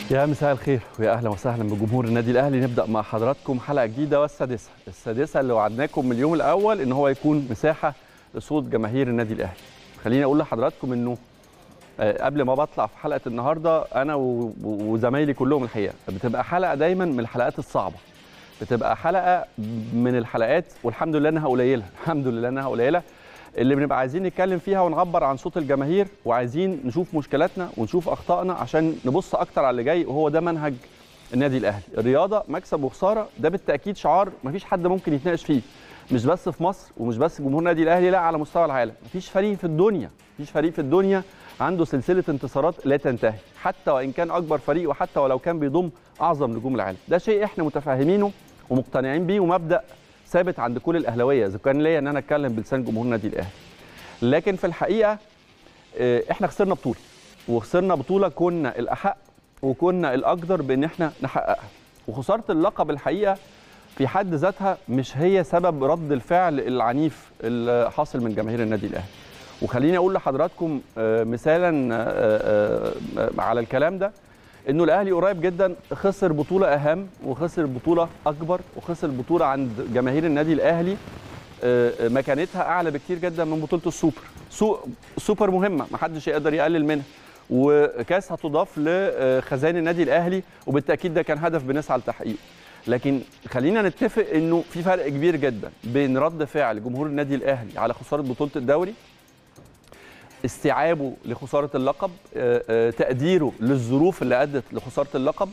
يا مساء الخير ويا اهلا وسهلا بجمهور النادي الاهلي. نبدا مع حضراتكم حلقه جديده والسادسه اللي وعدناكم من اليوم الاول ان هو يكون مساحه لصوت جماهير النادي الاهلي. خليني اقول لحضراتكم انه قبل ما بطلع في حلقه النهارده انا وزمايلي كلهم الحقيقه بتبقى حلقه دايما من الحلقات الصعبه، بتبقى حلقه من الحلقات والحمد لله انها قليله، الحمد لله انها قليله اللي بنبقى عايزين نتكلم فيها ونعبر عن صوت الجماهير وعايزين نشوف مشكلاتنا ونشوف اخطائنا عشان نبص اكتر على اللي جاي، وهو ده منهج النادي الاهلي. الرياضه مكسب وخساره، ده بالتاكيد شعار مفيش حد ممكن يتناقش فيه، مش بس في مصر ومش بس جمهور النادي الاهلي، لا على مستوى العالم. مفيش فريق في الدنيا عنده سلسله انتصارات لا تنتهي، حتى وان كان اكبر فريق وحتى ولو كان بيضم اعظم نجوم العالم. ده شيء احنا متفاهمينه ومقتنعين بيه ومبدا ثابت عند كل الاهلاويه، اذا كان ليا ان انا اتكلم بلسان جمهور النادي الاهلي. لكن في الحقيقه احنا خسرنا بطوله، وخسرنا بطوله كنا الاحق وكنا الاقدر بان احنا نحققها. وخساره اللقب الحقيقه في حد ذاتها مش هي سبب رد الفعل العنيف اللي حاصل من جماهير النادي الاهلي. وخليني اقول لحضراتكم مثالا على الكلام ده، انه الاهلي قريب جدا خسر بطوله اهم وخسر بطوله اكبر وخسر بطوله عند جماهير النادي الاهلي مكانتها اعلى بكتير جدا من بطوله السوبر. سوبر مهمه ما حدش يقدر يقلل منها، وكاس هتضاف لخزائن النادي الاهلي، وبالتاكيد ده كان هدف بنسعى لتحقيقه. لكن خلينا نتفق انه في فرق كبير جدا بين رد فعل جمهور النادي الاهلي على خساره بطوله الدوري، استيعابه لخساره اللقب، تقديره للظروف اللي ادت لخساره اللقب،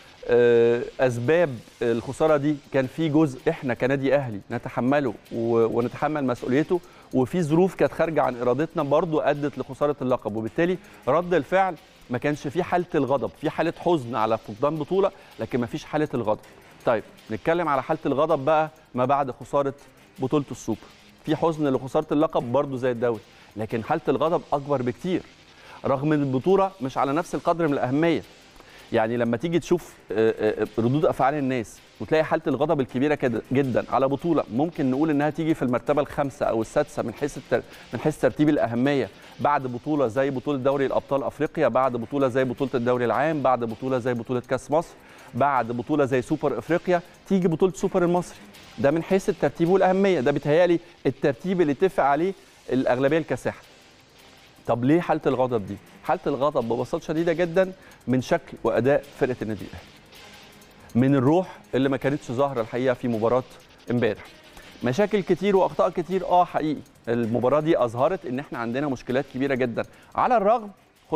اسباب الخساره دي كان في جزء احنا كنادي اهلي نتحمله ونتحمل مسؤوليته، وفي ظروف كانت خارجه عن ارادتنا برضو ادت لخساره اللقب. وبالتالي رد الفعل ما كانش في حاله الغضب، في حاله حزن على فقدان بطوله لكن ما فيش حاله الغضب. طيب نتكلم على حاله الغضب بقى ما بعد خساره بطوله السوبر. في حزن لخساره اللقب برضو زي الدوري، لكن حاله الغضب اكبر بكتير رغم ان البطوله مش على نفس القدر من الاهميه. يعني لما تيجي تشوف ردود افعال الناس وتلاقي حاله الغضب الكبيره كده جدا على بطوله ممكن نقول انها تيجي في المرتبه الخامسه او السادسه من حيث ترتيب الاهميه، بعد بطوله زي بطوله دوري الابطال افريقيا، بعد بطوله زي بطوله الدوري العام، بعد بطوله زي بطوله كاس مصر، بعد بطوله زي سوبر افريقيا، تيجي بطوله سوبر المصري. ده من حيث الترتيب والاهميه، ده بيتهيألي الترتيب اللي اتفق عليه الاغلبيه الكاسحه. طب ليه حاله الغضب دي؟ حاله الغضب ببساطه شديده جدا من شكل واداء فرقه النادي الاهلي، من الروح اللي ما كانتش ظاهره الحقيقه في مباراه امبارح. مشاكل كتير واخطاء كتير حقيقي المباراه دي اظهرت ان احنا عندنا مشكلات كبيره جدا. على الرغم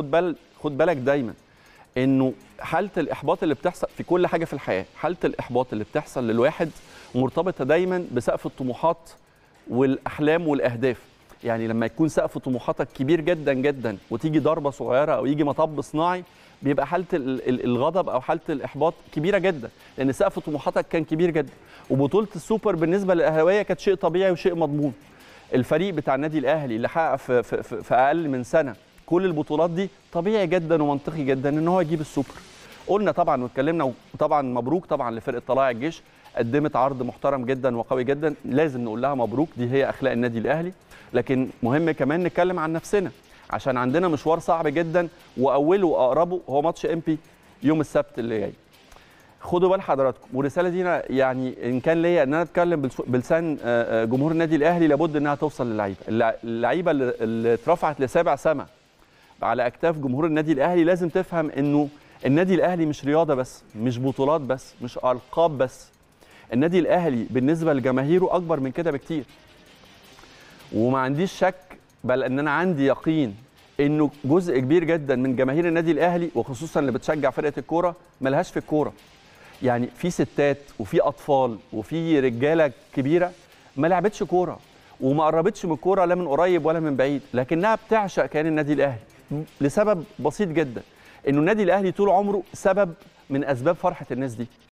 خد بالك دايما انه حاله الاحباط اللي بتحصل في كل حاجه في الحياه، حاله الاحباط اللي بتحصل للواحد مرتبطه دايما بسقف الطموحات والاحلام والاهداف. يعني لما يكون سقف طموحاتك كبير جدا جدا وتيجي ضربه صغيره او يجي مطب صناعي، بيبقى حاله الغضب او حاله الاحباط كبيره جدا، لان سقف طموحاتك كان كبير جدا. وبطوله السوبر بالنسبه للاهلاويه كانت شيء طبيعي وشيء مضمون. الفريق بتاع النادي الاهلي اللي حقق في اقل من سنه كل البطولات دي، طبيعي جدا ومنطقي جدا ان هو يجيب السوبر. قلنا طبعا واتكلمنا، وطبعا مبروك طبعا لفرقه طلائع الجيش، قدمت عرض محترم جدا وقوي جدا، لازم نقول لها مبروك، دي هي اخلاق النادي الاهلي. لكن مهم كمان نتكلم عن نفسنا عشان عندنا مشوار صعب جدا، واوله واقربه هو ماتش امبي يوم السبت اللي جاي. خدوا بال حضراتكم، والرساله دي يعني ان كان ليا ان انا اتكلم بلسان جمهور النادي الاهلي لابد انها توصل اللعيبه اللي اترفعت لسابع سما على اكتاف جمهور النادي الاهلي. لازم تفهم انه النادي الاهلي مش رياضه بس، مش بطولات بس، مش القاب بس. النادي الاهلي بالنسبه لجماهيره اكبر من كده بكتير. وما عنديش شك، بل ان انا عندي يقين انه جزء كبير جدا من جماهير النادي الاهلي وخصوصا اللي بتشجع فرقه الكوره ملهاش في الكوره. يعني في ستات وفي اطفال وفي رجاله كبيره ما لعبتش كوره وما قربتش من الكوره لا من قريب ولا من بعيد، لكنها بتعشق كيان النادي الاهلي لسبب بسيط جدا، انه النادي الاهلي طول عمره سبب من اسباب فرحه الناس دي.